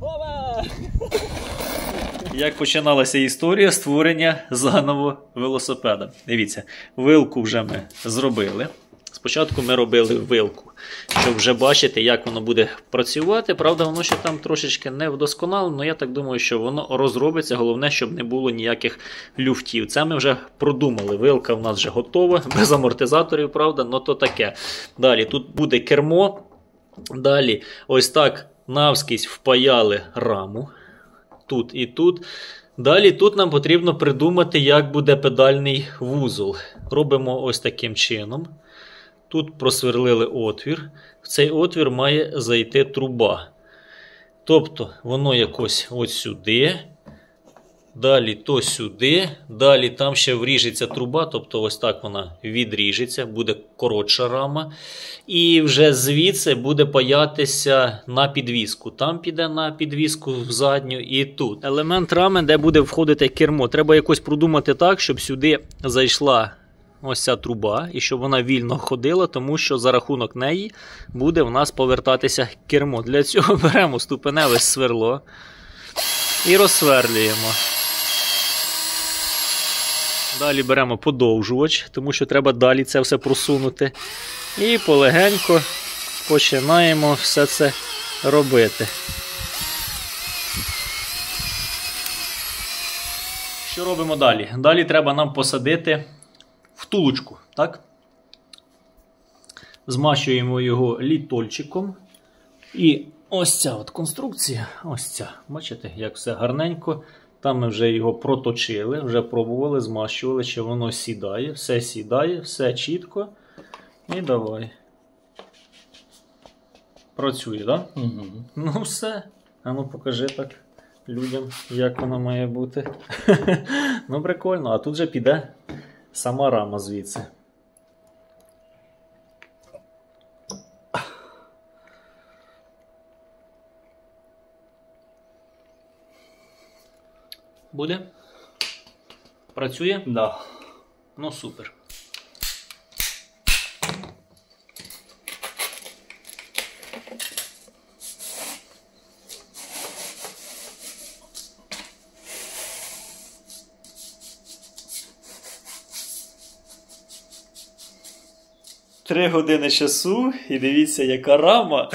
Як починалася історія створення заново велосипеда. Дивіться, вилку вже ми зробили. Спочатку ми робили вилку, щоб вже бачити, як воно буде працювати. Правда, воно ще там трошечки не вдосконалено, але я так думаю, що воно розробиться. Головне, щоб не було ніяких люфтів. Це ми вже продумали. Вилка в нас вже готова, без амортизаторів, правда, але то таке. Далі тут буде кермо. Далі ось так навскізь впаяли раму. Тут і тут. Далі тут нам потрібно придумати, як буде педальний вузол. Робимо ось таким чином. Тут просверлили отвір. В цей отвір має зайти труба. Тобто воно якось ось сюди. Далі то сюди. Далі там ще вріжеться труба. Тобто ось так вона відріжеться. Буде коротша рама. І вже звідси буде паятися на підвіску. Там піде на підвіску в задню і тут. Елемент рами, де буде входити кермо. Треба якось продумати так, щоб сюди зайшла ось ця труба, і щоб вона вільно ходила, тому що за рахунок неї буде в нас повертатися кермо. Для цього беремо ступеневе сверло і розсверлюємо. Далі беремо подовжувач, тому що треба далі це все просунути. І полегенько починаємо все це робити. Що робимо далі? Далі треба нам посадити втулочку, так? Змащуємо його літольчиком. І ось ця от конструкція, ось ця, бачите, як все гарненько. Там ми вже його проточили, вже пробували, змащували, чи воно сідає, все чітко. І давай. Працює, так? Да? Угу. Ну все. А ну покажи так людям, як воно має бути. Ну прикольно, а тут же піде сама рама звідси. Буде? Працює? Да. Ну супер. Три години часу і дивіться, яка рама.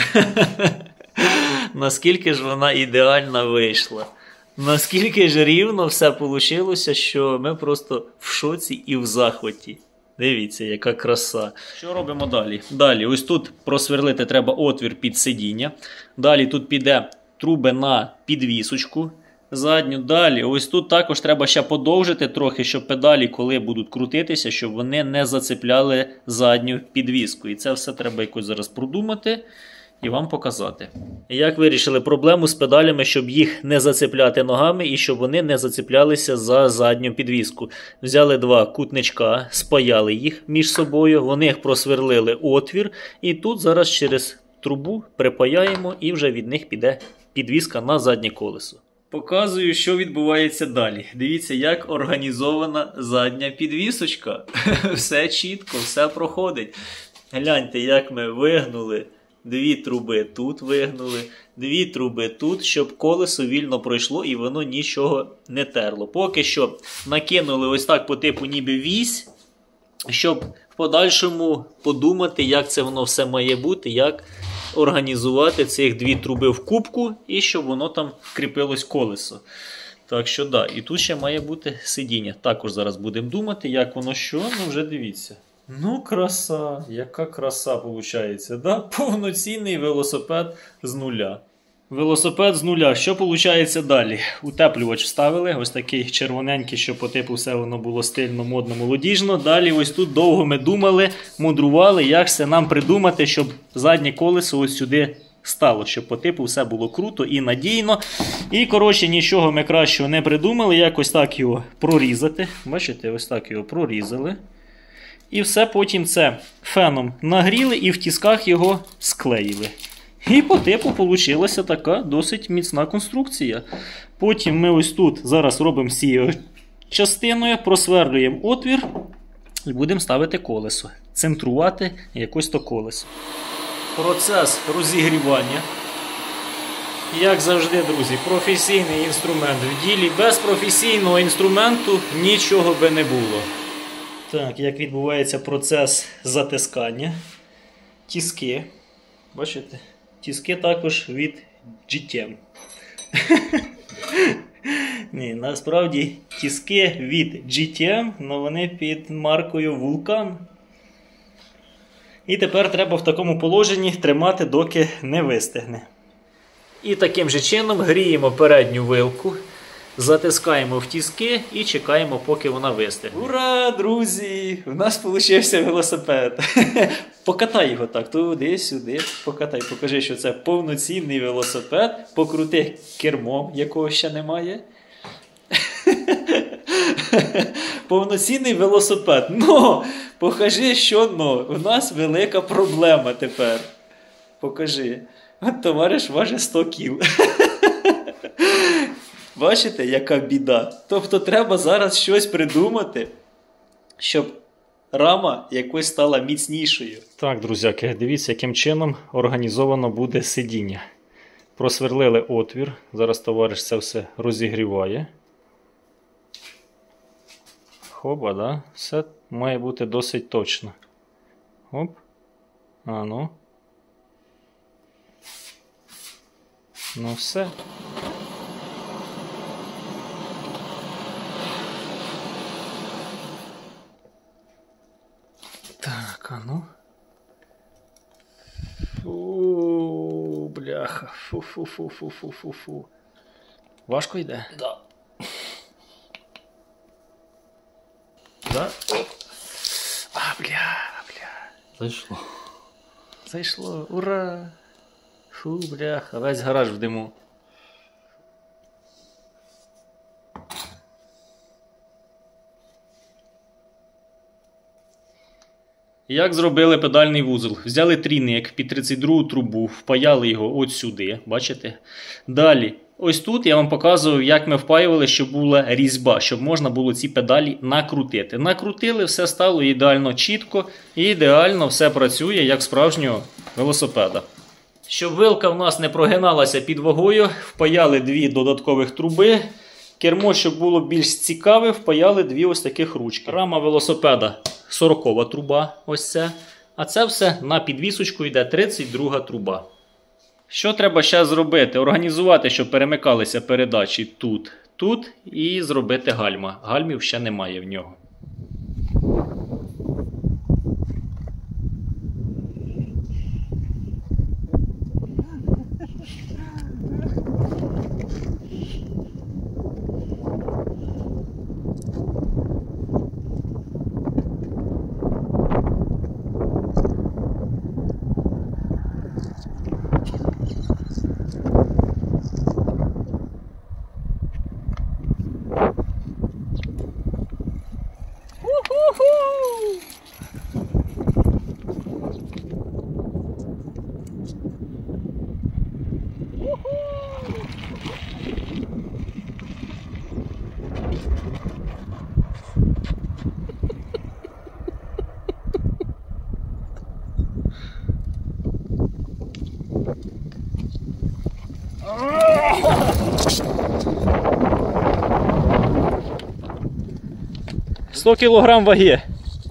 Наскільки ж вона ідеально вийшла. Наскільки ж рівно все вийшло, що ми просто в шоці і в захваті. Дивіться, яка краса. Що робимо далі? Далі, ось тут просверлити треба отвір під сидіння. Далі тут піде труби на підвісочку задню. Далі, ось тут також треба ще подовжити трохи, щоб педалі, коли будуть крутитися, щоб вони не зацепляли задню підвіску. І це все треба якось зараз продумати і вам показати. Як вирішили проблему з педалями, щоб їх не зацепляти ногами і щоб вони не зацеплялися за задню підвіску. Взяли два кутничка, спаяли їх між собою, в них просверлили отвір і тут зараз через трубу припаяємо і вже від них піде підвіска на заднє колесо. Показую, що відбувається далі. Дивіться, як організована задня підвісочка. Все чітко, все проходить. Гляньте, як ми вигнули. Дві труби тут вигнули, дві труби тут, щоб колесо вільно пройшло і воно нічого не терло. Поки що накинули ось так по типу ніби вісь, щоб в подальшому подумати, як це воно все має бути, як організувати цих дві труби в кубку і щоб воно там вкріпилось колесо. Так що да, і тут ще має бути сидіння. Також зараз будемо думати, як воно що, ну вже дивіться. Ну, краса, яка краса виходить, да? Повноцінний велосипед з нуля. Велосипед з нуля. Що виходить далі? Утеплювач вставили, ось такий червоненький, щоб по типу все воно було стильно, модно, молодіжно. Далі ось тут довго ми думали, мудрували, як це нам придумати, щоб заднє колесо ось сюди стало, щоб по типу все було круто і надійно. І, коротше, нічого ми кращого не придумали, якось так його прорізати. Бачите, ось так його прорізали. І все потім це феном нагріли і в тисках його склеїли. І по типу вийшла така досить міцна конструкція. Потім ми ось тут зараз робимо з цією частиною, просверлюємо отвір і будемо ставити колесо. Центрувати якось то колесо. Процес розігрівання. Як завжди, друзі, професійний інструмент в ділі. Без професійного інструменту нічого би не було. Так, як відбувається процес затискання. Тіски. Бачите? Тіски також від GTM. Ні, насправді тіски від GTM, але вони під маркою Vulcan. І тепер треба в такому положенні тримати, доки не вистигне. І таким же чином гріємо передню вилку, затискаємо в тіски і чекаємо, поки вона вистигне. Ура, друзі! У нас вийшов велосипед. Покатай його так, туди-сюди, покатай. Покажи, що це повноцінний велосипед. Покрути кермом, якого ще немає. Повноцінний велосипед. Но! Покажи, що но. У нас велика проблема тепер. Покажи. От товариш важить 100 кіл. Бачите, яка біда? Тобто треба зараз щось придумати, щоб рама якось стала міцнішою. Так, друзяки, дивіться, яким чином організовано буде сидіння. Просверлили отвір. Зараз товариш це все розігріває. Хоба, да? Все має бути досить точно. Оп. А ну. Ну все. Так, а ну. Фу, бляха. Фу. Важко йде? Да. Да? А, бля. Зайшло. Зайшло, ура! Фу, бляха, весь гараж в диму. Як зробили педальний вузол? Взяли трійник під 32 трубу, впаяли його от сюди, бачите? Далі, ось тут я вам показував, як ми впаювали, щоб була різьба, щоб можна було ці педалі накрутити. Накрутили, все стало ідеально чітко, і ідеально все працює, як справжнього велосипеда. Щоб вилка в нас не прогиналася під вагою, впаяли дві додаткових труби. Кермо, щоб було більш цікаве, впаяли дві ось таких ручки. Рама велосипеда 40-ва труба, ось це. А це все на підвісочку йде 32-га труба. Що треба ще зробити? Організувати, щоб перемикалися передачі тут і зробити гальма. Гальмів ще немає в нього. «100 кілограм ваги».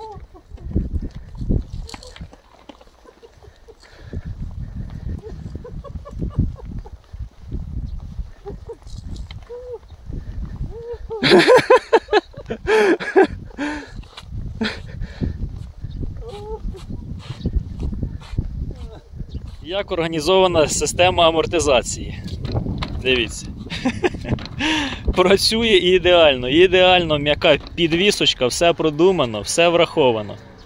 Як організована система амортизації. Дивіться. Працює ідеально, ідеально м'яка підвісочка, все продумано, все враховано.